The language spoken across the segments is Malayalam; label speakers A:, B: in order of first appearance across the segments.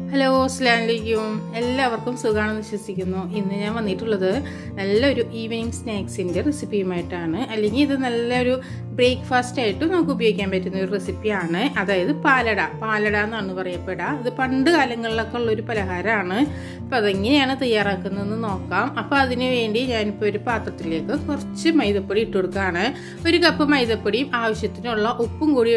A: ഹലോ അസ്സലാമലൈക്കും എല്ലാവർക്കും സുഖമാണെന്ന് വിശ്വസിക്കുന്നു. ഇന്ന് ഞാൻ വന്നിട്ടുള്ളത് നല്ലൊരു ഈവനിങ് സ്നാക്സിൻ്റെ റെസിപ്പിയുമായിട്ടാണ്. അല്ലെങ്കിൽ ഇത് നല്ലൊരു ബ്രേക്ക്ഫാസ്റ്റ് ആയിട്ട് നമുക്ക് ഉപയോഗിക്കാൻ പറ്റുന്ന ഒരു റെസിപ്പിയാണ്. അതായത് പാലട എന്നാണ് പറയപ്പെടുക. ഇത് പണ്ട് കാലങ്ങളിലൊക്കെ ഉള്ളൊരു പലഹാരമാണ്. അപ്പോൾ അതെങ്ങനെയാണ് തയ്യാറാക്കുന്നതെന്ന് നോക്കാം. അപ്പോൾ അതിന് വേണ്ടി ഞാനിപ്പോൾ ഒരു പാത്രത്തിലേക്ക് കുറച്ച് മൈദപ്പൊടി ഇട്ട് കൊടുക്കുകയാണ്. 1 കപ്പ് മൈദപ്പൊടിയും ആവശ്യത്തിനുള്ള ഉപ്പും കൂടി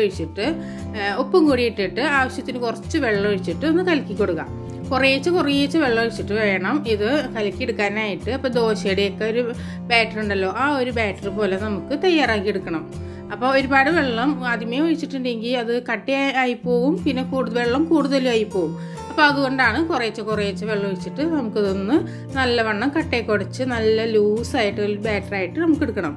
A: ഇട്ടിട്ട് ആവശ്യത്തിന് കുറച്ച് വെള്ളം ഒഴിച്ചിട്ട് ഒന്ന് കലക്കി കൊടുക്കുക. കുറേച്ച് വെള്ളം ഒഴിച്ചിട്ട് വേണം ഇത് കലക്കിയെടുക്കാനായിട്ട്. അപ്പോൾ ദോശയുടെയൊക്കെ ഒരു ബാറ്റർ ഉണ്ടല്ലോ, ആ ഒരു ബാറ്റർ പോലെ നമുക്ക് തയ്യാറാക്കി എടുക്കണം. അപ്പോൾ ഒരുപാട് വെള്ളം ആദ്യമേ ഒഴിച്ചിട്ടുണ്ടെങ്കിൽ അത് കട്ടിയായി പോവും, പിന്നെ വെള്ളം കൂടുതലായി പോവും. അപ്പോൾ അതുകൊണ്ടാണ് കുറേച്ച് വെള്ളം ഒഴിച്ചിട്ട് നമുക്കിതൊന്ന് നല്ലവണ്ണം കട്ടയൊക്കെ ഉടച്ച് നല്ല ലൂസായിട്ട് ഒരു ബാറ്ററായിട്ട് നമുക്ക് എടുക്കണം.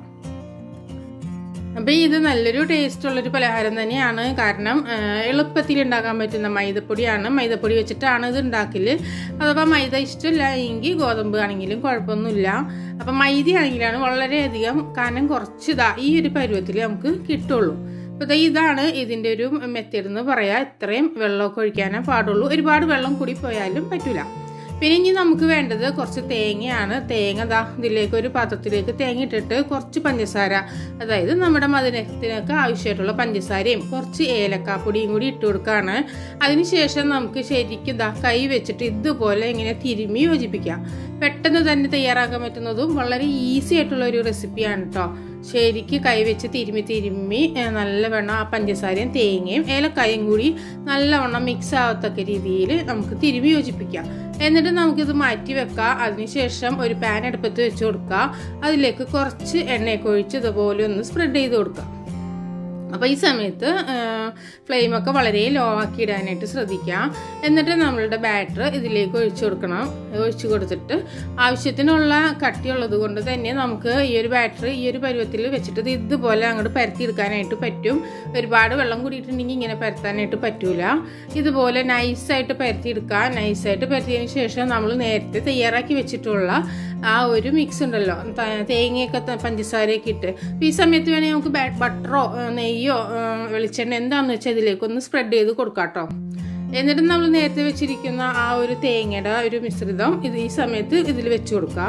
A: അപ്പോൾ ഇത് നല്ലൊരു ടേസ്റ്റുള്ളൊരു പലഹാരം തന്നെയാണ്. കാരണം എളുപ്പത്തിൽ ഉണ്ടാക്കാൻ പറ്റുന്ന മൈദപ്പൊടിയാണ്. മൈദപ്പൊടി വെച്ചിട്ടാണ് ഇത് ഉണ്ടാക്കൽ. അഥവാ മൈദ ഇഷ്ടമില്ല എങ്കിൽ ഗോതമ്പ് ആണെങ്കിലും കുഴപ്പമൊന്നുമില്ല. അപ്പം മൈദ ആണെങ്കിലാണ് വളരെയധികം കനം കുറച്ച് ഈ ഒരു പരുവത്തിൽ നമുക്ക് കിട്ടുള്ളൂ. അപ്പോൾ ഇതാണ് ഇതിൻ്റെ ഒരു മെത്തേഡ് എന്ന് പറയാം. ഇത്രയും വെള്ളമൊക്കെ ഒഴിക്കാനേ പാടുള്ളൂ. ഒരുപാട് വെള്ളം കൂടി പോയാലും പറ്റില്ല. പിന്നെ ഇനി നമുക്ക് വേണ്ടത് കുറച്ച് തേങ്ങയാണ്. തേങ്ങ ഇതിലേക്ക് ഒരു പാത്രത്തിലേക്ക് തേങ്ങ ഇട്ടിട്ട് കുറച്ച് പഞ്ചസാര, അതായത് നമ്മുടെ മധുരത്തിനൊക്കെ ആവശ്യമായിട്ടുള്ള പഞ്ചസാരയും കുറച്ച് ഏലക്കാപ്പൊടിയും കൂടി ഇട്ട് കൊടുക്കുകയാണ്. അതിനുശേഷം നമുക്ക് ശരിക്കും കൈ വെച്ചിട്ട് ഇതുപോലെ ഇങ്ങനെ തിരുമ്മി യോജിപ്പിക്കാം. പെട്ടെന്ന് തന്നെ തയ്യാറാക്കാൻ പറ്റുന്നതും വളരെ ഈസി ആയിട്ടുള്ള ഒരു റെസിപ്പിയാണ് കേട്ടോ. ശരിക്ക് കൈ വെച്ച് തിരുമ്മി നല്ലവണ്ണം ആ പഞ്ചസാരയും തേങ്ങയും ഏലക്കായും കൂടി നല്ലവണ്ണം മിക്സ് ആവത്തക്ക രീതിയിൽ നമുക്ക് തിരുമ്മി യോജിപ്പിക്കാം. എന്നിട്ട് നമുക്കിത് മാറ്റി വെക്കാം. അതിനുശേഷം ഒരു പാൻ അടുപ്പത്ത് വെച്ച് കൊടുക്കുക. അതിലേക്ക് കുറച്ച് എണ്ണയൊക്കെ ഒഴിച്ച് ഇതുപോലെ ഒന്ന് സ്പ്രെഡ് ചെയ്ത് കൊടുക്കുക. അപ്പോൾ ഈ സമയത്ത് ഫ്ലെയിമൊക്കെ വളരെ ലോ ആക്കി ഇടാനായിട്ട് ശ്രദ്ധിക്കാം. എന്നിട്ട് നമ്മളുടെ ബാറ്റർ ഇതിലേക്ക് ഒഴിച്ചു കൊടുത്തിട്ട് ആവശ്യത്തിനുള്ള കട്ടിയുള്ളത് കൊണ്ട് തന്നെ നമുക്ക് ഈ ഒരു ബാറ്റർ ഈ ഒരു പരുവത്തിൽ വെച്ചിട്ട് ഇതുപോലെ അങ്ങോട്ട് പരത്തിയെടുക്കാനായിട്ട് പറ്റും. ഒരുപാട് വെള്ളം കൂടിയിട്ടുണ്ടെങ്കിൽ ഇങ്ങനെ പരത്താനായിട്ട് പറ്റൂല. ഇതുപോലെ നൈസായിട്ട് പരത്തിയെടുക്കുക. നൈസായിട്ട് പരത്തിയതിന് ശേഷം നമ്മൾ നേരത്തെ തയ്യാറാക്കി വെച്ചിട്ടുള്ള ആ ഒരു മിക്സ് ഉണ്ടല്ലോ, തേങ്ങയൊക്കെ പഞ്ചസാരയൊക്കെ ഇട്ട്, ഈ സമയത്ത് വേണമെങ്കിൽ നമുക്ക് ബട്ടറോ നെയ്യോ വെളിച്ചെണ്ണ എന്താണെന്ന് വെച്ചാൽ ഇതിലേക്കൊന്ന് സ്പ്രെഡ് ചെയ്ത് കൊടുക്കാം കേട്ടോ. എന്നിട്ട് നമ്മൾ നേരത്തെ വെച്ചിരിക്കുന്ന ആ ഒരു തേങ്ങയുടെ ഒരു മിശ്രിതം ഈ സമയത്ത് ഇതിൽ വെച്ച് കൊടുക്കാം.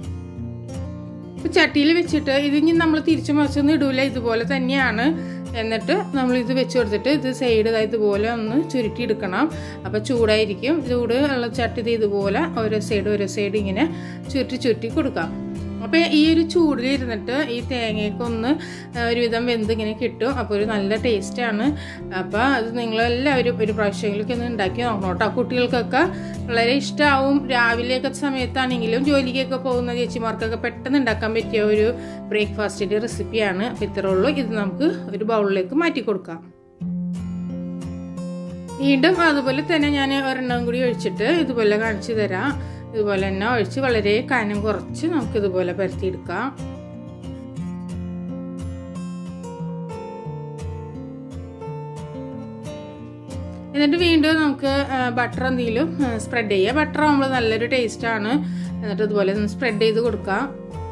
A: ചട്ടിയിൽ വെച്ചിട്ട് ഇതിനി നമ്മൾ തിരിച്ചു മറിച്ചൊന്നും ഇടൂല, ഇതുപോലെ തന്നെയാണ്. എന്നിട്ട് നമ്മൾ ഇത് വെച്ച് കൊടുത്തിട്ട് ഇത് സൈഡ് ഇതുപോലെ ഒന്ന് ചുരുട്ടിയെടുക്കണം. അപ്പോൾ ചൂടായിരിക്കും. ചൂട് ഉള്ള ചട്ടി ഇതുപോലെ ഓരോ സൈഡ് ഇങ്ങനെ ചുരുട്ടി കൊടുക്കാം. അപ്പോൾ ഈ ഒരു ചൂടിലിരുന്നിട്ട് ഈ തേങ്ങയൊക്കെ ഒന്ന് ഒരുവിധം വെന്ത് ഇങ്ങനെ കിട്ടും. അപ്പോൾ ഒരു നല്ല ടേസ്റ്റാണ്. അപ്പോൾ അത് നിങ്ങളെല്ലാവരും ഒരു പ്രാവശ്യങ്ങളിലൊക്കെ ഒന്ന് ഉണ്ടാക്കി നോക്കണം കേട്ടോ. കുട്ടികൾക്കൊക്കെ വളരെ ഇഷ്ടമാവും. രാവിലെയൊക്കെ സമയത്താണെങ്കിലും ജോലിക്കൊക്കെ പോകുന്ന ചേച്ചിമാർക്കൊക്കെ പെട്ടെന്ന് ഉണ്ടാക്കാൻ പറ്റിയ ഒരു ബ്രേക്ക്ഫാസ്റ്റിൻ്റെ റെസിപ്പിയാണ്. അപ്പോൾ ഇത്രേ ഉള്ളൂ. ഇത് നമുക്ക് ഒരു ബൗളിലേക്ക് മാറ്റി കൊടുക്കാം. വീണ്ടും അതുപോലെ തന്നെ ഞാൻ ഒരെണ്ണം കൂടി ഒഴിച്ചിട്ട് ഇതുപോലെ കാണിച്ചു തരാം. ഇതുപോലെ തന്നെ ഒഴിച്ച് വളരെ കനം കുറച്ച് നമുക്കിതുപോലെ പരത്തിയെടുക്കാം. എന്നിട്ട് വീണ്ടും നമുക്ക് ബട്ടർ എന്തെങ്കിലും സ്പ്രെഡ് ചെയ്യാം. ബട്ടർ ആകുമ്പോൾ നല്ലൊരു ടേസ്റ്റാണ്. എന്നിട്ട് ഇതുപോലെ ഒന്ന് സ്പ്രെഡ് ചെയ്ത് കൊടുക്കാം.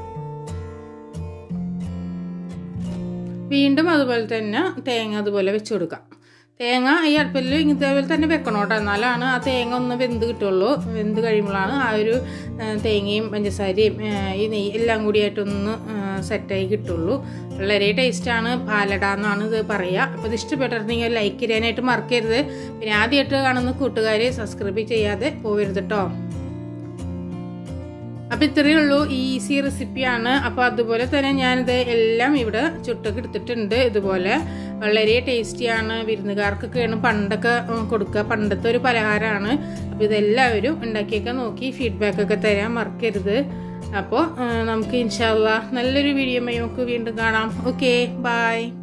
A: വീണ്ടും അതുപോലെ തന്നെ തേങ്ങ അതുപോലെ വെച്ച് കൊടുക്കാം. തേങ്ങ ഈ അടുപ്പിൽ ഇതേപോലെ തന്നെ വെക്കണം കേട്ടോ. എന്നാലാണ് ആ തേങ്ങ ഒന്ന് വെന്ത് കിട്ടുള്ളൂ. വെന്ത് കഴിയുമ്പോഴാണ് ആ ഒരു തേങ്ങയും പഞ്ചസാരയും ഈ നെയ്യ് എല്ലാം കൂടിയായിട്ടൊന്ന് സെറ്റായി കിട്ടുള്ളൂ. വളരെ ടേസ്റ്റാണ്. പാലട എന്നാണ് ഇത് പറയുക. അപ്പോൾ ഇത് ഇഷ്ടപ്പെട്ടിട്ടുണ്ടെങ്കിൽ ലൈക്ക് ചെയ്യാനായിട്ട് മറക്കരുത്. പിന്നെ ആദ്യമായിട്ട് കാണുന്ന കൂട്ടുകാർ സബ്സ്ക്രൈബ് ചെയ്യാതെ പോകരുത് കേട്ടോ. അപ്പോൾ ഇത്രയേ ഉള്ളൂ. ഈസി റെസിപ്പിയാണ്. അപ്പോൾ അതുപോലെ തന്നെ ഞാനിത് എല്ലാം ഇവിടെ ചുട്ടൊക്കെ എടുത്തിട്ടുണ്ട്. ഇതുപോലെ വളരെ ടേസ്റ്റിയാണ്. വിരുന്നുകാർക്കൊക്കെയാണ് പണ്ടൊക്കെ കൊടുക്കുക. പണ്ടത്തെ ഒരു പലഹാരമാണ്. അപ്പോൾ ഇതെല്ലാവരും ഉണ്ടാക്കിയൊക്കെ നോക്കി ഫീഡ്ബാക്കൊക്കെ തരാൻ മറക്കരുത്. അപ്പോൾ നമുക്ക് ഇൻഷാ അല്ലാഹ് നല്ലൊരു വീഡിയോയുമായി നമുക്ക് വീണ്ടും കാണാം. Okay, by.